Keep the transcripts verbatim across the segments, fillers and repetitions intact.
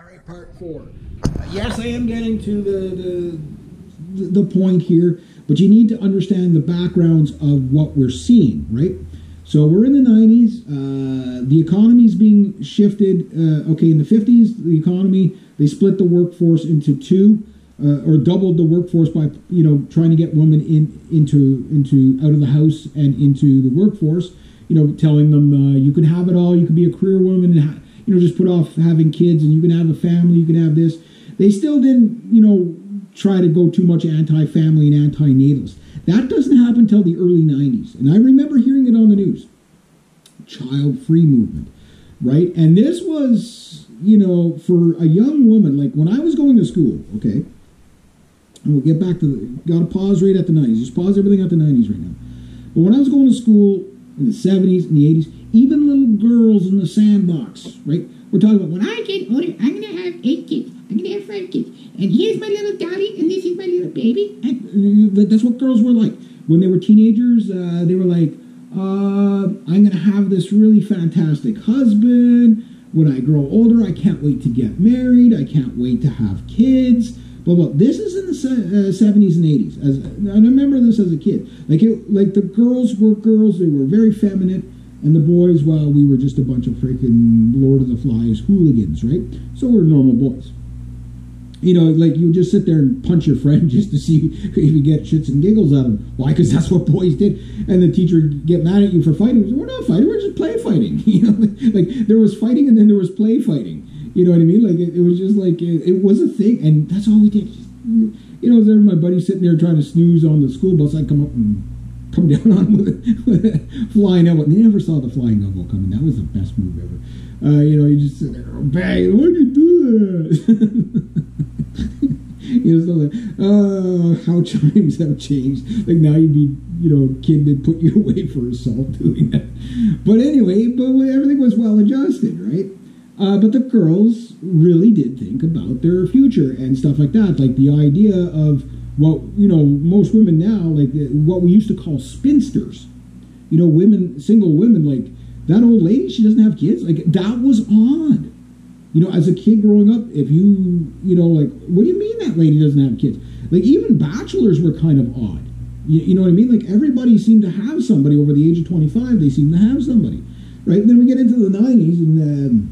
All right, part four. Uh, yes, I am getting to the, the the point here, but you need to understand the backgrounds of what we're seeing, right? So we're in the nineties. Uh, the economy's being shifted. Uh, okay, in the fifties, the economy, they split the workforce into two, uh, or doubled the workforce by, you know, trying to get women in into into out of the house and into the workforce. You know, telling them uh, you can have it all. You can be a career woman and ha- you know, just put off having kids, and you can have a family. You can have this. They still didn't, you know, try to go too much anti-family and anti-natalist. That doesn't happen until the early nineties. And I remember hearing it on the news. Child-free movement, right? And this was, you know, for a young woman, like when I was going to school, okay, and we'll get back to the, got to pause right at the nineties. Just pause everything at the nineties right now. But when I was going to school in the seventies and the eighties, even little girls in the sandbox, right? We're talking about, when I get older, I'm going to have eight kids. I'm going to have five kids. And here's my little dolly, and this is my little baby. And that's what girls were like. When they were teenagers, uh, they were like, uh, I'm going to have this really fantastic husband. When I grow older, I can't wait to get married. I can't wait to have kids. Blah, blah. This is in the se- uh, seventies and eighties. As, and I remember this as a kid. Like, it, like the girls were girls. They were very feminine. And the boys, well, we were just a bunch of freaking Lord of the Flies hooligans, right? So we're normal boys. You know, like you would just sit there and punch your friend just to see if you get shits and giggles out of them. Why? Because that's what boys did. And the teacher would get mad at you for fighting. We're not fighting. We're just play fighting. You know, like there was fighting and then there was play fighting. You know what I mean? Like it, it was just like it, it was a thing, and that's all we did. Just, you know, there my buddy sitting there trying to snooze on the school bus. I'd come up and come down on with a, with a flying elbow. They never saw the flying elbow coming. That was the best move ever. Uh, you know, you just sit there, oh, bang, why'd you do that? You know, so like, oh, how times have changed. Like now you'd be, you know, kid that put you away for assault doing that. But anyway, but everything was well adjusted, right? Uh, but the girls really did think about their future and stuff like that. Like the idea of what, you know, most women now, like what we used to call spinsters. You know, women, single women, like that old lady, she doesn't have kids. Like that was odd. You know, as a kid growing up, if you, you know, like, what do you mean that lady doesn't have kids? Like, even bachelors were kind of odd. You, you know what I mean? Like, everybody seemed to have somebody over the age of twenty-five. They seemed to have somebody, right? And then we get into the nineties, and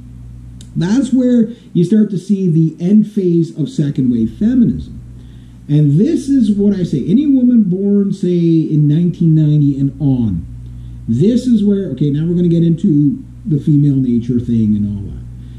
um, that's where you start to see the end phase of second-wave feminism. And this is what I say. Any woman born, say, in nineteen ninety and on, this is where, okay, now we're going to get into the female nature thing and all that.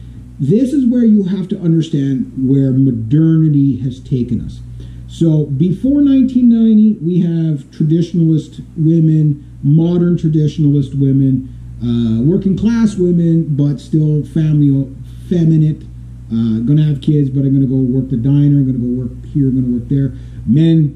This is where you have to understand where modernity has taken us. So before nineteen ninety, we have traditionalist women, modern traditionalist women, uh, working class women, but still family, feminine, uh, going to have kids, but I'm going to go work the diner, I'm going to go work here, I'm going to work there. Men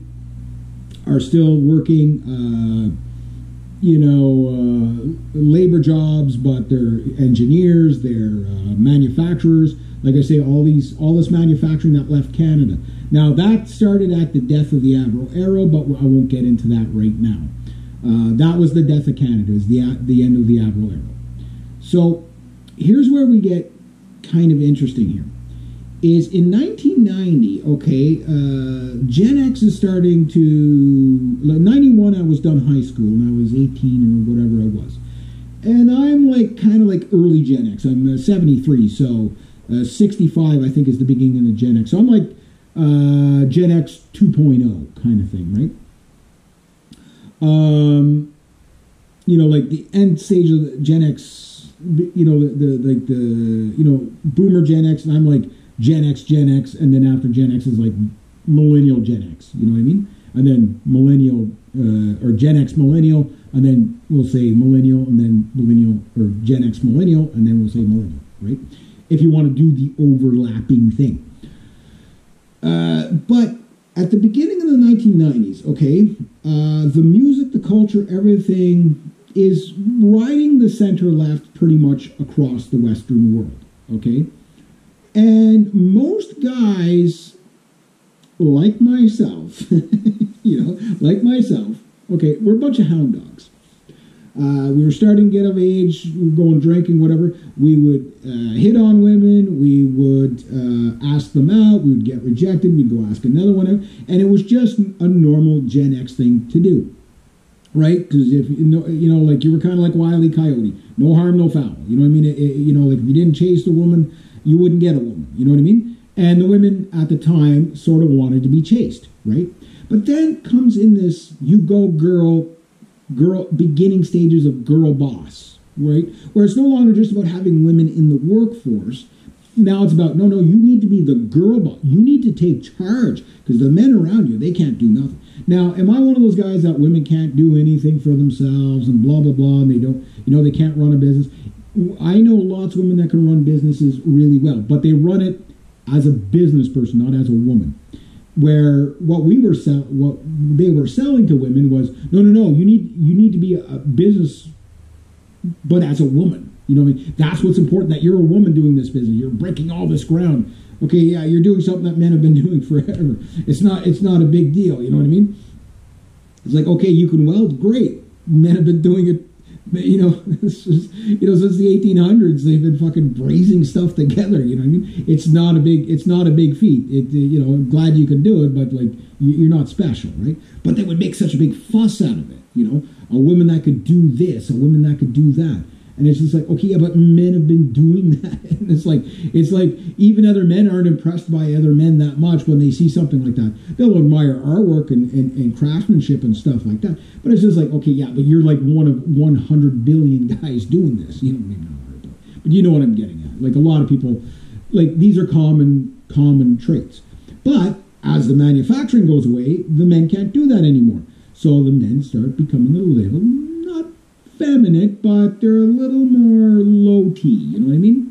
are still working, uh, you know, uh, labor jobs, but they're engineers, they're uh, manufacturers. Like I say, all these, all this manufacturing that left Canada. Now that started at the death of the Aboriginal era, but I won't get into that right now. Uh, that was the death of Canada, is the the end of the Aboriginal era. So here's where we get kind of interesting here. Is in nineteen ninety, okay, uh, Gen X is starting to, ninety-one I was done high school, and I was eighteen or whatever I was. And I'm like, kind of like early Gen X. I'm uh, seventy-three, so uh, sixty-five I think is the beginning of Gen X. So I'm like uh, Gen X two point oh kind of thing, right? Um, you know, like the end stage of the Gen X, you know, the, the like the, you know, Boomer Gen X, and I'm like, Gen X, Gen X, and then after Gen X is like Millennial Gen X, you know what I mean? And then Millennial, uh, or Gen X Millennial, and then we'll say Millennial, and then Millennial, or Gen X Millennial, and then we'll say Millennial, right? If you want to do the overlapping thing. Uh, but at the beginning of the nineteen nineties, okay, uh, the music, the culture, everything is riding the center-left pretty much across the Western world, okay? And most guys, like myself, you know, like myself, okay, we're a bunch of hound dogs. Uh, we were starting to get of age, we were going drinking, whatever. We would uh, hit on women. We would uh, ask them out. We would get rejected. We'd go ask another one out. And it was just a normal Gen X thing to do, right? Because if you know, you know, like you were kind of like Wile E. Coyote. No harm, no foul. You know what I mean? It, it, you know, like if you didn't chase the woman, you wouldn't get a woman. You know what I mean? And the women at the time sort of wanted to be chased, right? But then comes in this you go girl girl beginning stages of girl boss, right? Where it's no longer just about having women in the workforce. Now it's about, no, no, you need to be the girl boss. You need to take charge because the men around you, they can't do nothing. Now, am I one of those guys that women can't do anything for themselves and blah, blah, blah, and they don't, you know, they can't run a business? I know lots of women that can run businesses really well, but they run it as a business person, not as a woman. Where what we were sell, what they were selling to women was, no, no, no, you need you need to be a, a business, but as a woman. You know what I mean? That's what's important, that you're a woman doing this business. You're breaking all this ground. Okay, yeah, you're doing something that men have been doing forever. It's not it's not a big deal. You know what I mean? It's like, okay, you can weld, great. Men have been doing it. You know, it's just, you know, since the eighteen hundreds, they've been fucking brazing stuff together. You know what I mean? It's not a big, it's not a big feat. It, you know, I'm glad you can do it, but like, you're not special, right? But they would make such a big fuss out of it. You know, a woman that could do this, a woman that could do that. And it's just like, okay, yeah, but men have been doing that. And it's like, it's like even other men aren't impressed by other men that much when they see something like that. They'll admire our work and, and, and craftsmanship and stuff like that. But it's just like, okay, yeah, but you're like one of one hundred billion guys doing this. You don't even know, but you know what I'm getting at. Like a lot of people, like these are common, common traits. But as the manufacturing goes away, the men can't do that anymore. So the men start becoming a little, not feminine, but they're a little more low T, you know what I mean?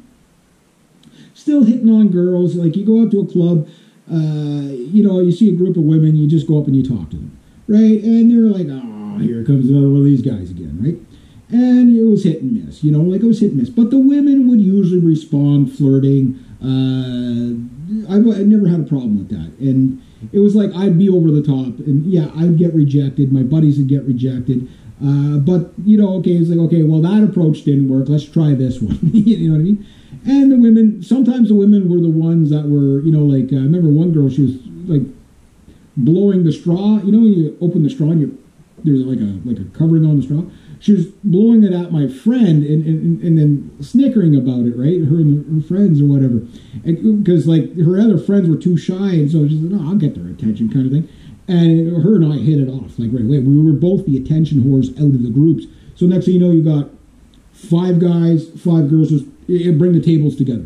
Still hitting on girls. Like you go out to a club, uh, you know, you see a group of women, you just go up and you talk to them, right? And they're like, oh, here comes another one of these guys again, right? And it was hit and miss, you know, like it was hit and miss. But the women would usually respond flirting. Uh, I've, I never had a problem with that. And it was like I'd be over the top. And yeah, I'd get rejected. My buddies would get rejected. Uh, but, you know, okay, it's like, okay, well, that approach didn't work. Let's try this one. You know what I mean? And the women, sometimes the women were the ones that were, you know, like, uh, I remember one girl, she was, like, blowing the straw. You know, when you open the straw and you, there's, like, a like a covering on the straw? She was blowing it at my friend and, and, and then snickering about it, right? Her and her friends or whatever. Because, like, her other friends were too shy, and so she's like, no, I'll get their attention kind of thing. And her and I hit it off, like, right away. We were both the attention whores out of the groups. So next thing you know, you got five guys, five girls, just it, bring the tables together.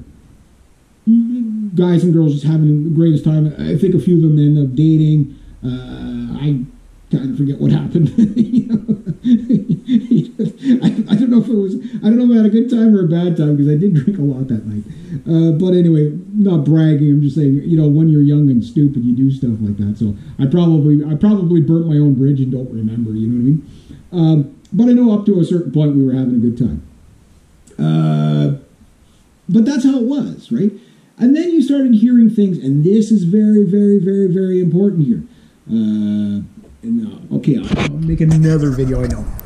Guys and girls just having the greatest time. I think a few of them ended up dating. Uh, I kind of forget what happened. You know? I, I don't know if it was, I don't know if I had a good time or a bad time, because I did drink a lot that night. Uh, but anyway, not bragging, I'm just saying, you know, when you're young and stupid, you do stuff like that. So I probably, I probably burnt my own bridge and don't remember, you know what I mean? Um, but I know up to a certain point we were having a good time. Uh, but that's how it was, right? And then you started hearing things, and this is very, very, very, very important here. Uh, and, uh, okay, I'll make another video, I know.